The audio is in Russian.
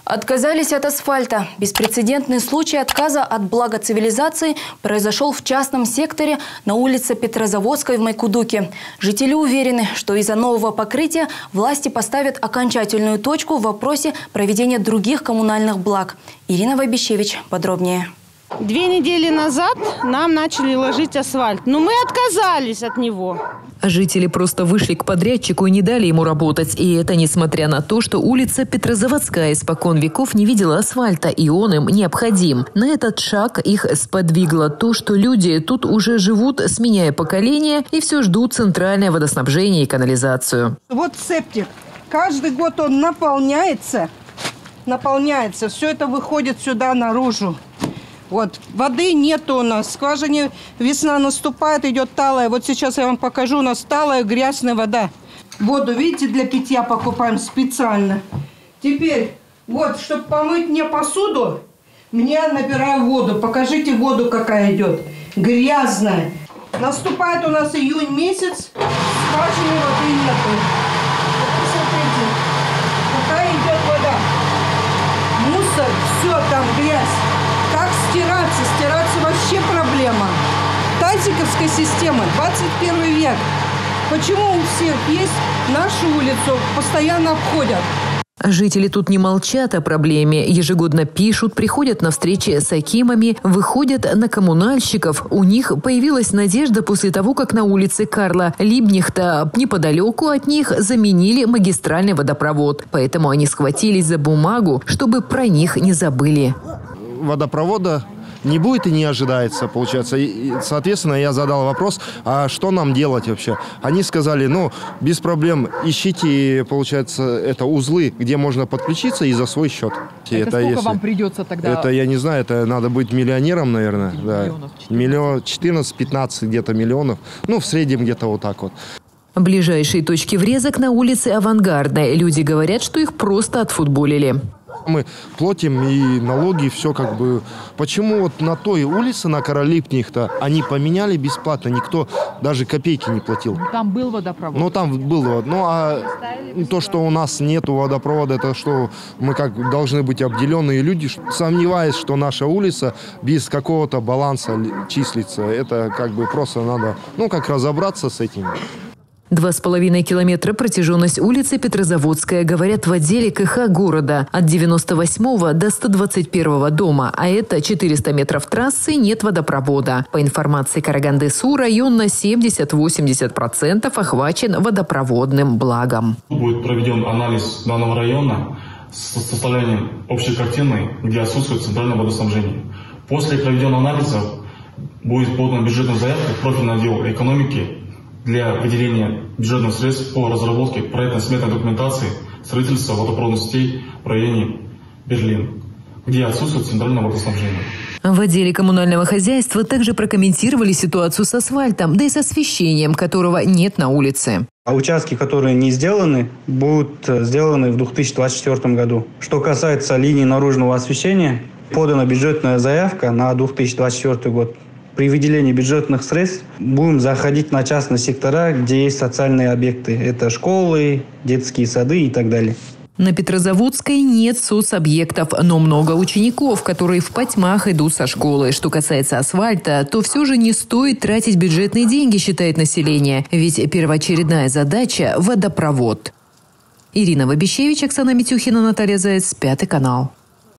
Отказались от асфальта. Беспрецедентный случай отказа от блага цивилизации произошел в частном секторе на улице Петрозаводской в Майкудуке. Жители уверены, что из-за нового покрытия власти поставят окончательную точку в вопросе проведения других коммунальных благ. Ирина Вайбищевич подробнее. 2 недели назад нам начали ложить асфальт, но мы отказались от него. Жители просто вышли к подрядчику и не дали ему работать. И это несмотря на то, что улица Петрозаводская испокон веков не видела асфальта, и он им необходим. На этот шаг их сподвигло то, что люди тут уже живут, сменяя поколения, и все ждут центральное водоснабжение и канализацию. Вот септик. Каждый год он наполняется. Все это выходит сюда наружу. Вот, воды нету у нас. В скважине весна наступает, идет талая. Вот сейчас я вам покажу, у нас талая грязная вода. Воду, видите, для питья покупаем специально. Теперь, вот, чтобы помыть мне посуду, мне набираю воду. Покажите воду, какая идет. Грязная. Наступает у нас июнь месяц, скважины воды нету. Посмотрите, какая идет вода. Мусор, все там грязь. Как стираться? Стираться вообще проблема. Тазиковская система, 21 век. Почему у всех есть, нашу улицу постоянно обходят? Жители тут не молчат о проблеме. Ежегодно пишут, приходят на встречи с акимами, выходят на коммунальщиков. У них появилась надежда после того, как на улице Карла Либнихта неподалеку от них заменили магистральный водопровод. Поэтому они схватились за бумагу, чтобы про них не забыли. Водопровода не будет и не ожидается, получается. И, соответственно, я задал вопрос, а что нам делать вообще? Они сказали, ну, без проблем, ищите, получается, это узлы, где можно подключиться и за свой счет. Это сколько вам придется тогда? Это, я не знаю, это надо быть миллионером, наверное. Да. Миллион, 14-15 где-то миллионов. Ну, в среднем где-то вот так вот. Ближайшие точки врезок на улице Авангардной. Люди говорят, что их просто отфутболили. Мы платим и налоги, все как бы. Почему вот на той улице, на Карла-Либнихта, они поменяли бесплатно, никто даже копейки не платил. Там был водопровод? Ну, там был. Ну, а то, что у нас нету водопровода, это что мы как должны быть обделенные люди. Сомневаюсь, что наша улица без какого-то баланса числится. Это как бы просто надо, ну, как разобраться с этим. 2,5 километра протяженность улицы Петрозаводская, говорят в отделе КХ города. От 98 до 121 дома, а это 400 метров трассы, нет водопровода. По информации Караганды-Су, район на 70-80% охвачен водопроводным благом. Будет проведен анализ данного района с составлением общей картины, где отсутствует центральное водоснабжение. После проведенного анализа будет подана бюджетная заявка в профильный отдел экономики для выделения бюджетных средств по разработке проектно-сметной документации строительства водопроводных сетей в районе Берлин, где отсутствует центральное водоснабжение. В отделе коммунального хозяйства также прокомментировали ситуацию с асфальтом, да и с освещением, которого нет на улице. А участки, которые не сделаны, будут сделаны в 2024 году. Что касается линий наружного освещения, подана бюджетная заявка на 2024 год. При выделении бюджетных средств будем заходить на частные сектора, где есть социальные объекты. Это школы, детские сады и так далее. На Петрозаводской нет соцобъектов, но много учеников, которые в потьмах идут со школы. Что касается асфальта, то все же не стоит тратить бюджетные деньги, считает население. Ведь первоочередная задача – водопровод. Ирина Вайбищевич, Оксана Митюхина, Наталья Заяц, 5 канал.